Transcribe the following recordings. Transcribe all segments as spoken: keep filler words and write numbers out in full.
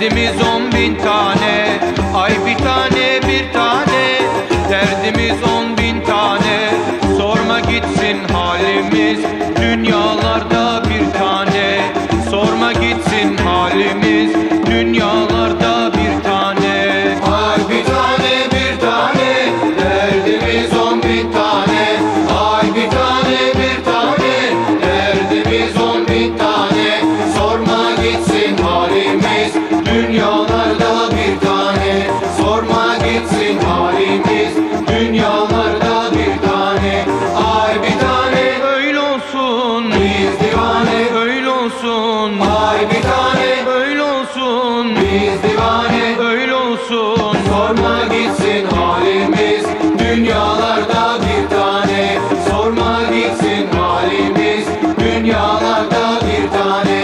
Derdimiz on bin tane, ay bir tane bir tane. Derdimiz on bin tane, sorma gitsin halimiz. Dünyalarda bir tane, sorma gitsin halimiz. Dünyalarda bir tane. Ay bir tane bir tane, derdimiz on bin tane. Ay bir tane bir tane, derdimiz on bin tane. Sorma gitsin halimiz, dünyalarda bir tane. Sorma gitsin halimiz, dünyalarda bir tane. Ay bir tane, Öyle olsun, biz divane. öyle olsun, Ay bir tane, öyle olsun, biz divane. öyle olsun. Sorma gitsin halimiz, dünyalarda bir tane. Sorma gitsin halimiz, dünyalarda bir tane.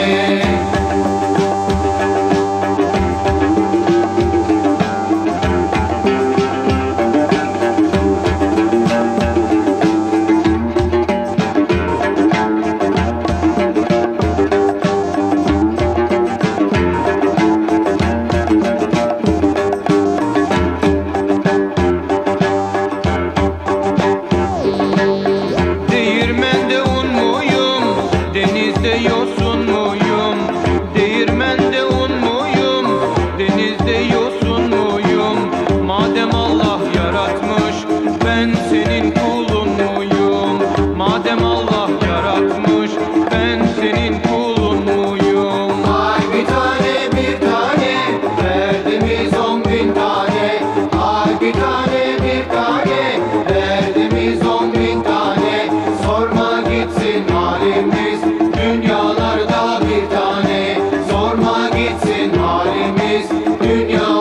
Değirmende un muyum, denizde yosun muyum? Değirmende un muyum, denizde yosun muyum? Madem Allah yaratmış, ben senin kulun muyum? Madem Allah yaratmış, ben senin kulun muyum? Ay bir tane bir tane, derdimiz on bin tane. Ay bir tane bir tane, derdimiz on bin tane. Sorma gitsin halimiz, dünyalarda bir tane. Sorma gitsin halimiz, dünya